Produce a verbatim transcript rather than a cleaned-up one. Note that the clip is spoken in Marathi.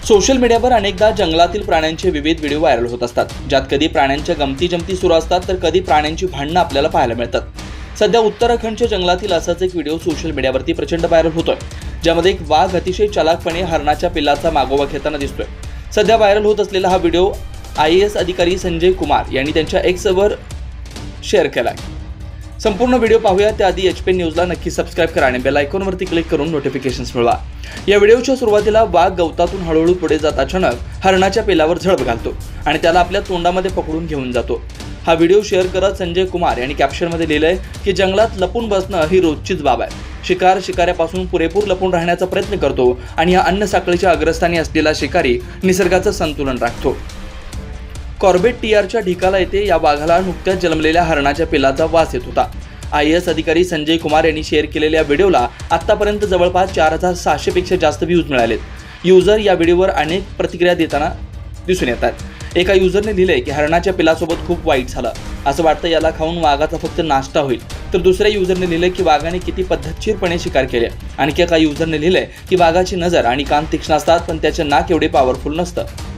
सोशल मीडियावर अनेकदा जंगलातील प्राण्यांचे विविध व्हिडिओ व्हायरल होत असतात, ज्यात कधी प्राण्यांच्या गमती जमती सुरू असतात तर कधी प्राण्यांची भांडणं आपल्याला पाहायला मिळतात। सध्या उत्तराखंडच्या जंगलातील असाच एक व्हिडिओ सोशल मीडियावरती प्रचंड व्हायरल होतोय, ज्यामध्ये एक वाघ अतिशय चालाकपणे हरणाच्या पिल्लाचा मागोवा घेताना दिसतोय। सध्या व्हायरल होत असलेला हा व्हिडिओ आय ए एस अधिकारी संजय कुमार यांनी त्यांच्या एक्सवर शेअर केलाय। संपूर्ण व्हिडिओ पाहूया त्याआधी एच पी न्यूजला नक्की सबस्क्राइब करा आणि बेल आयकॉनवरती क्लिक करून नोटिफिकेशन्स मिळवा। या व्हिडिओच्या सुरुवातीला वाघ गवतातून हळूहळू पुढे जात अचानक हरणाच्या पिल्लावर झडप घालतो आणि त्याला आपल्या तोंडामध्ये पकडून घेऊन जातो। हा व्हिडिओ शेअर करत संजय कुमार यांनी कॅप्शनमध्ये लिहिलंय की जंगलात लपून बसणं ही रोजचीच बाब आहे। शिकार शिकाऱ्यापासून पुरेपूर लपून राहण्याचा प्रयत्न करतो आणि या अन्न साखळीच्या अग्रस्थानी असलेला शिकारी निसर्गाचं संतुलन राखतो। कॉर्बेट टीआरच्या ढिकाला येथे या वाघाला नुकत्याच जन्मलेल्या हरणाच्या पिल्लाचा वास येत होता। आय ए एस अधिकारी संजय कुमार यांनी शेअर केलेल्या व्हिडिओला आतापर्यंत जवळपास चार हजार सहाशे पेक्षा जास्त व्ह्यूज मिळालेत। युजर या व्हिडिओवर अनेक प्रतिक्रिया देताना दिसून येतात। एका युजरने लिहिलंय की हरणाच्या पिल्लासोबत खूप वाईट झालं, असं वाटतं याला खाऊन वाघाचा फक्त नाश्ता होईल। तर दुसऱ्या युजरने लिहिलंय की वाघाने किती पद्धतशीरपणे शिकार केले। आणखी एका युजरने लिहिलंय की वाघाची नजर आणि कान तीक्ष्ण असतात, पण त्याचे नाक एवढे पॉवरफुल नसतं।